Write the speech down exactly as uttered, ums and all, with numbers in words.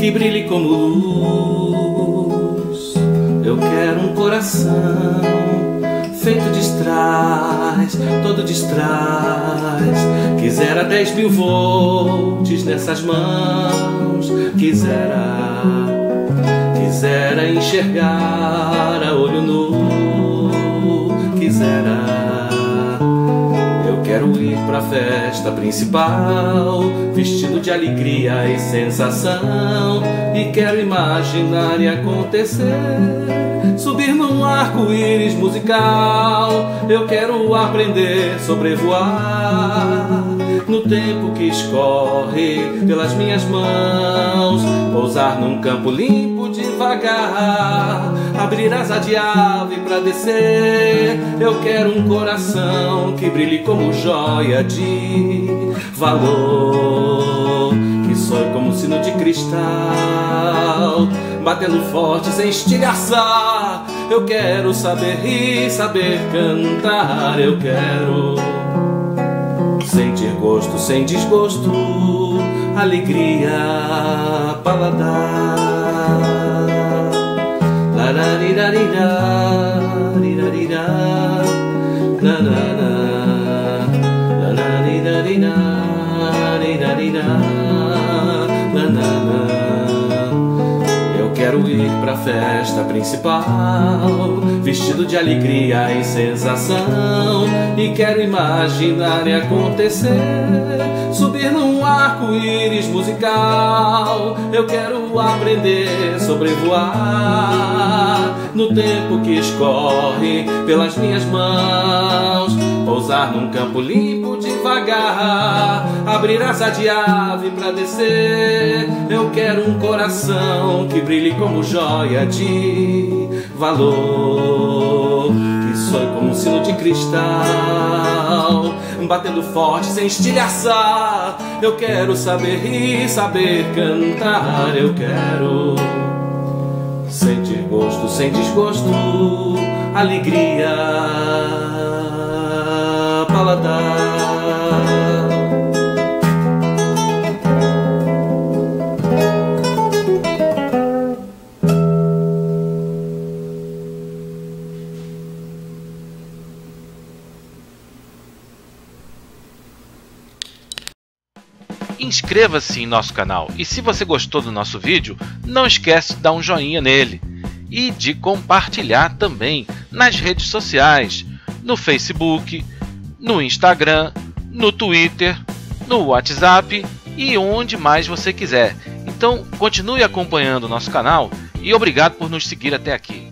que brilhe como luz. Eu quero um coração feito de strass, todo de strass. Quisera dez mil volts nessas mãos. Quisera, quisera enxergar a olho nu. Quisera. Eu quero ir pra festa principal, vestido de alegria e sensação. E quero imaginar e acontecer, subir num arco-íris musical. Eu quero aprender, sobrevoar no tempo que escorre pelas minhas mãos. Pousar num campo limpo devagar, abrir asa de ave pra descer. Eu quero um coração que brilhe como joia de valor, que soe como um sino de cristal, batendo forte sem estilhaçar. Eu quero saber rir, saber cantar. Eu quero sentir gosto sem desgosto, alegria, paladar. Lararirarira, rirarira, nanana, lararirarira, rirarira, nanana. Eu quero ir pra festa principal, vestido de alegria e sensação. E quero imaginar e acontecer, subir num arco-íris musical. Eu quero aprender, sobrevoar no tempo que escorre pelas minhas mãos. Pousar num campo limpo devagar, abrir asa de ave pra descer. Eu quero um coração que brilhe como joia de valor, que soe como um sino de cristal, batendo forte sem estilhaçar. Eu quero saber rir, saber cantar. Eu quero sentir gosto sem desgosto, alegria, paladar. Inscreva-se em nosso canal e, se você gostou do nosso vídeo, não esquece de dar um joinha nele e de compartilhar também nas redes sociais, no Facebook, no Instagram, no Twitter, no WhatsApp e onde mais você quiser. Então continue acompanhando o nosso canal e obrigado por nos seguir até aqui.